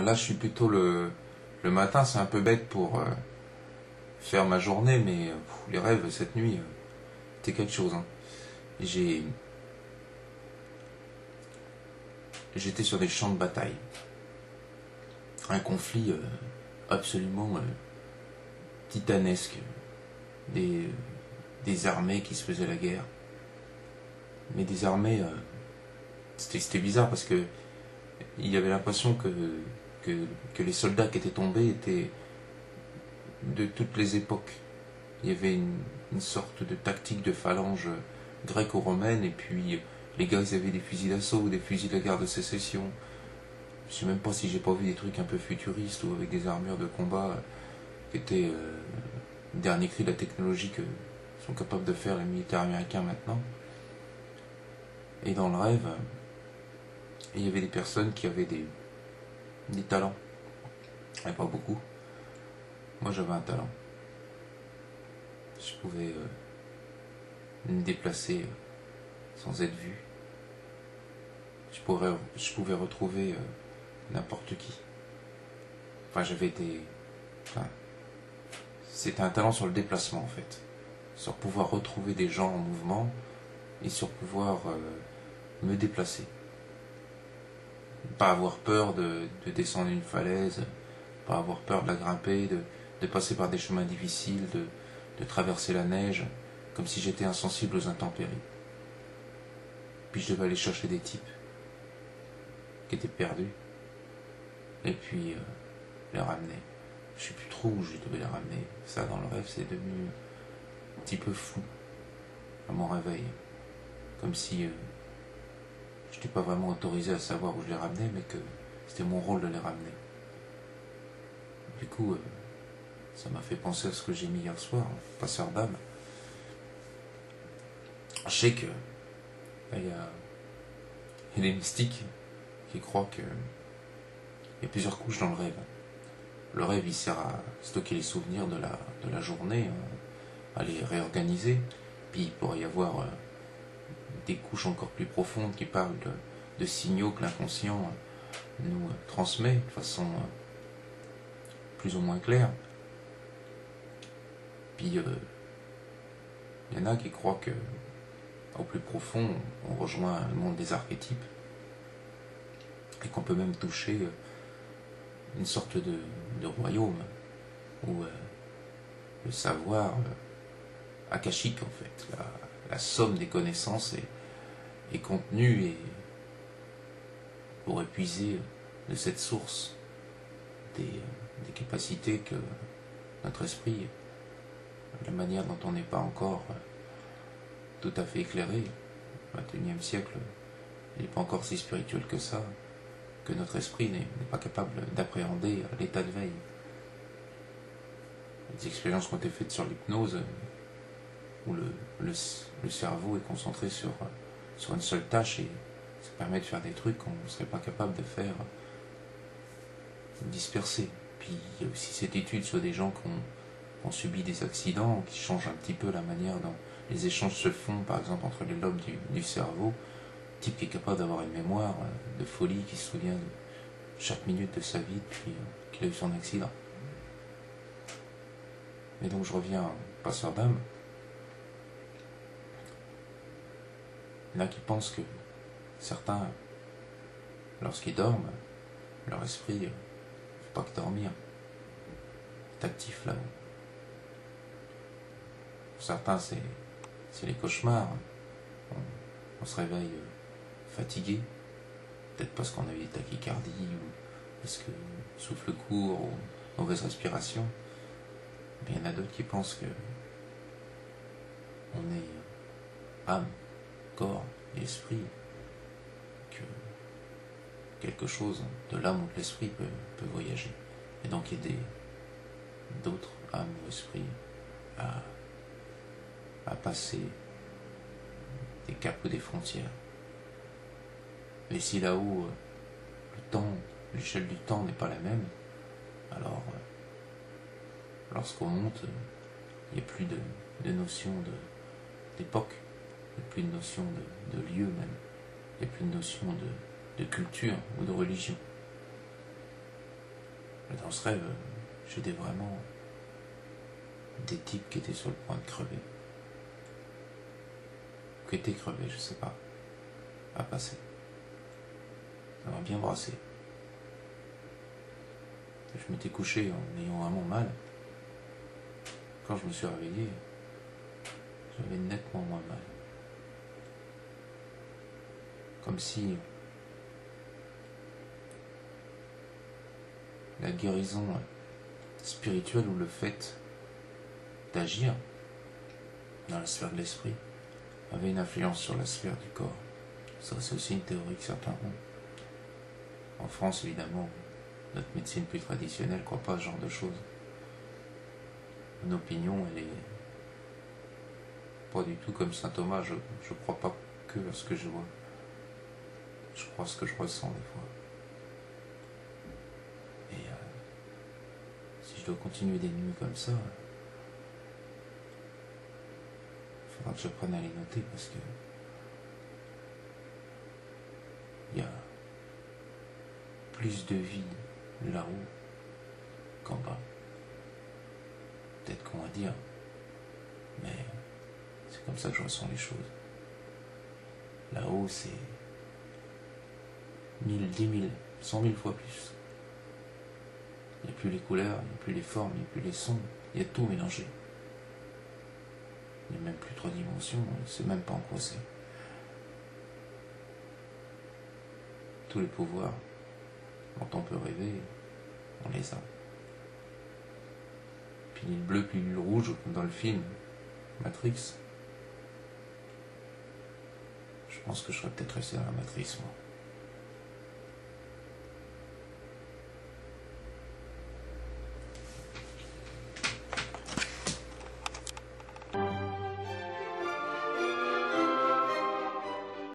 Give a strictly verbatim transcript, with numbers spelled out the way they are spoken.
là, je suis plutôt le, le matin, c'est un peu bête pour euh, faire ma journée, mais euh, pff, les rêves cette nuit, euh, c'était quelque chose. Hein. J'ai, j'étais sur des champs de bataille. Un conflit euh, absolument euh, titanesque. Des, des armées qui se faisaient la guerre. Mais des armées, euh, c'était, c'était bizarre parce que il y avait l'impression que, que, que les soldats qui étaient tombés étaient de toutes les époques. Il y avait une, une sorte de tactique de phalange gréco-romaine, et puis les gars ils avaient des fusils d'assaut ou des fusils de la guerre de sécession. Je sais même pas si j'ai pas vu des trucs un peu futuristes ou avec des armures de combat qui étaient euh, le dernier cri de la technologie que sont capables de faire les militaires américains maintenant. Et dans le rêve, il y avait des personnes qui avaient des, des talents. Et pas beaucoup. Moi j'avais un talent. Je pouvais euh, me déplacer euh, sans être vu. Je, pourrais, je pouvais retrouver euh, n'importe qui. Enfin, j'avais des... Enfin, c'était un talent sur le déplacement, en fait. Sur pouvoir retrouver des gens en mouvement et sur pouvoir euh, me déplacer. Pas avoir peur de, de descendre une falaise, pas avoir peur de la grimper, de, de passer par des chemins difficiles, de, de traverser la neige, comme si j'étais insensible aux intempéries. Puis je devais aller chercher des types qui étaient perdus, et puis euh, les ramener. Je sais plus trop où je devais les ramener. Ça, dans le rêve, c'est devenu un petit peu fou à mon réveil. Comme si euh, je n'étais pas vraiment autorisé à savoir où je les ramenais, mais que c'était mon rôle de les ramener. Du coup, euh, ça m'a fait penser à ce que j'ai mis hier soir, Passeur d'âme. Je sais que il y a, il y a des mystiques qui croient que il y a plusieurs couches dans le rêve. Le rêve, il sert à stocker les souvenirs de la, de la journée, à les réorganiser. Puis il pourrait y avoir euh, des couches encore plus profondes qui parlent de, de signaux que l'inconscient nous transmet de façon euh, plus ou moins claire. Puis euh, il y en a qui croient que au plus profond, on rejoint le monde des archétypes et qu'on peut même toucher euh, une sorte de, de royaume où euh, le savoir euh, akashique, en fait, la, la somme des connaissances est, est contenue et pour épuiser de cette source des, des capacités que notre esprit, la manière dont on n'est pas encore tout à fait éclairé, le vingt et unième siècle, il n'est pas encore si spirituel que ça, que notre esprit n'est pas capable d'appréhender l'état de veille. Les expériences qui ont été faites sur l'hypnose, où le, le, le cerveau est concentré sur, sur une seule tâche et ça permet de faire des trucs qu'on ne serait pas capable de faire disperser. Puis il y a aussi cette étude sur des gens qui ont, qui ont subi des accidents, qui changent un petit peu la manière dont les échanges se font, par exemple entre les lobes du, du cerveau. Un type qui est capable d'avoir une mémoire de folie, qui se souvient de chaque minute de sa vie depuis qu'il a eu son accident. Et donc je reviens au Passeur d'âme. Il y en a qui pensent que certains, lorsqu'ils dorment, leur esprit ne fait pas que dormir, est actif là-haut. Pour certains, c'est, c'est les cauchemars. On, on se réveille fatigué, peut-être parce qu'on a eu des tachycardies ou parce que souffle court ou mauvaise respiration. Mais il y en a d'autres qui pensent que on est âme, corps et esprit, que quelque chose de l'âme ou de l'esprit peut, peut voyager. Et donc aider d'autres âmes ou esprits à, à passer des caps ou des frontières. Et si là-haut, le temps, l'échelle du temps n'est pas la même, alors lorsqu'on monte, il n'y a plus de, de notion de, d'époque, il n'y a plus de notion de, de lieu même, il n'y a plus de notion de, de culture ou de religion. Et dans ce rêve, j'étais vraiment des types qui étaient sur le point de crever. Ou qui étaient crevés, je sais pas. À passer. Ça m'a bien brassé. Je m'étais couché en ayant vraiment mal. Quand je me suis réveillé, j'avais nettement moins mal. Comme si la guérison spirituelle ou le fait d'agir dans la sphère de l'esprit avait une influence sur la sphère du corps. Ça, c'est aussi une théorie que certains ont. En France, évidemment, notre médecine plus traditionnelle ne croit pas à ce genre de choses. Mon opinion, elle est pas du tout comme saint Thomas. Je ne crois pas que à ce que je vois. Je crois à ce que je ressens des fois. Et euh, si je dois continuer des nuits comme ça, il faudra que j'apprenne à les noter parce que il y a plus de vie là-haut qu'en bas. Peut-être qu'on va dire, mais c'est comme ça que je ressens les choses. Là-haut, c'est mille, dix mille, cent mille fois plus. Il n'y a plus les couleurs, il n'y a plus les formes, il n'y a plus les sons, il y a tout mélangé. Il n'y a même plus trois dimensions, on ne sait même pas en quoi c'est. Tous les pouvoirs dont on peut rêver, on les a. Puis le bleu, puis le rouge, comme dans le film Matrix. Je pense que je serais peut-être resté dans la Matrice, moi.